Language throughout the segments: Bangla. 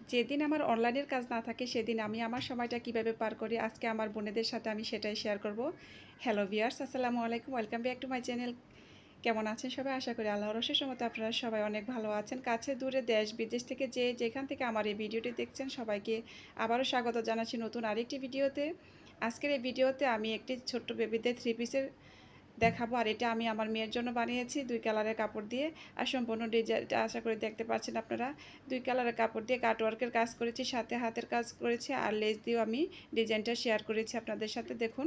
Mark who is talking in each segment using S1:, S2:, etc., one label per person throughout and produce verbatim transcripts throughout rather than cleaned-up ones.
S1: যেদিন আমার অনলাইনের কাজ না থাকে সেদিন আমি আমার সময়টা কিভাবে পার করি আজকে আমার বোনেদের সাথে আমি সেটাই শেয়ার করব। হ্যালো ভিউয়ার্স, আসসালামু আলাইকুম, welcome back to my channel. কেমন আছেন সবাই? আশা করি আল্লাহর অশেষ রহমতে আপনারা সবাই অনেক ভালো আছেন। কাছে দূরে দেশ বিদেশ থেকে যে যেখান থেকে আমার এই ভিডিওটি দেখছেন সবাইকে আবারও স্বাগত জানাচ্ছি নতুন আরেকটি ভিডিওতে। আজকের এই ভিডিওতে আমি একটি ছোট্ট বেবিদের থ্রি পিসের দেখাবো, আর এটা আমি আমার মেয়ের জন্য বানিয়েছি দুই কালারের কাপড় দিয়ে। আর সম্পূর্ণ ডিজাইনটা আশা করি দেখতে পাচ্ছেন আপনারা। দুই কালারের কাপড় দিয়ে কাটওয়ার্কের কাজ করেছি, সাথে হাতের কাজ করেছি, আর লেস দিয়েও আমি ডিজাইনটা শেয়ার করেছি আপনাদের সাথে। দেখুন,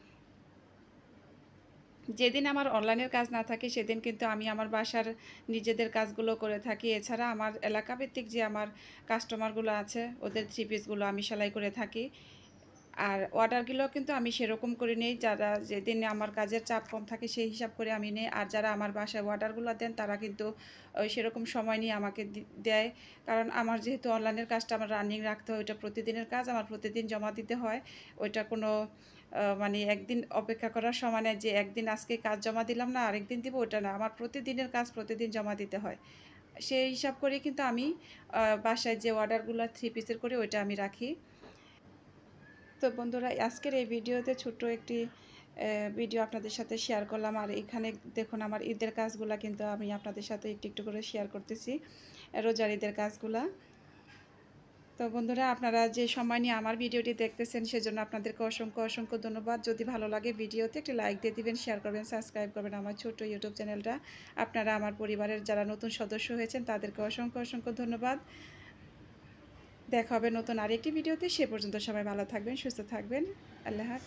S1: যেদিন আমার অনলাইনের কাজ না থাকে সেদিন কিন্তু আমি আমার বাসার নিজেদের কাজগুলো করে থাকি। এছাড়া আমার এলাকাভিত্তিক যে আমার কাস্টমারগুলো আছে ওদের থ্রি পিসগুলো আমি সেলাই করে থাকি। আর অর্ডারগুলো কিন্তু আমি সেরকম করে নেই, যারা যেদিন আমার কাজের চাপ কম থাকে সেই হিসাব করে আমি নেই। আর যারা আমার বাসায় অর্ডারগুলো দেন তারা কিন্তু ওই সেরকম সময় নিয়ে আমাকে দেয়, কারণ আমার যেহেতু অনলাইনের কাজটা আমার রানিং রাখতে হয়, ওইটা প্রতিদিনের কাজ, আমার প্রতিদিন জমা দিতে হয়। ওইটা কোনো মানে একদিন অপেক্ষা করার সময় নেই যে একদিন আজকে কাজ জমা দিলাম না আরেকদিন দিব, ওটা না, আমার প্রতিদিনের কাজ প্রতিদিন জমা দিতে হয়। সেই হিসাব করে কিন্তু আমি বাসায় যে অর্ডারগুলো থ্রি পিসের করে ওইটা আমি রাখি। তো বন্ধুরা, আজকের এই ভিডিওতে ছোট্ট একটি ভিডিও আপনাদের সাথে শেয়ার করলাম। আর এখানে দেখুন আমার ঈদের কাজগুলো কিন্তু আমি আপনাদের সাথে একটু একটু করে শেয়ার করতেছি, রোজার ঈদের কাজগুলা। তো বন্ধুরা, আপনারা যে সময় নিয়ে আমার ভিডিওটি দেখতেছেন সেজন্য আপনাদেরকে অসংখ্য অসংখ্য ধন্যবাদ। যদি ভালো লাগে ভিডিওতে একটি লাইক দিয়ে দিবেন, শেয়ার করবেন, সাবস্ক্রাইব করবেন আমার ছোট্ট ইউটিউব চ্যানেলটা। আপনারা আমার পরিবারের যারা নতুন সদস্য হয়েছেন তাদেরকে অসংখ্য অসংখ্য ধন্যবাদ। দেখা হবে নতুন আরেকটি ভিডিওতে। সে পর্যন্ত সবাই ভালো থাকবেন, সুস্থ থাকবেন। আল্লাহ হাফেজ।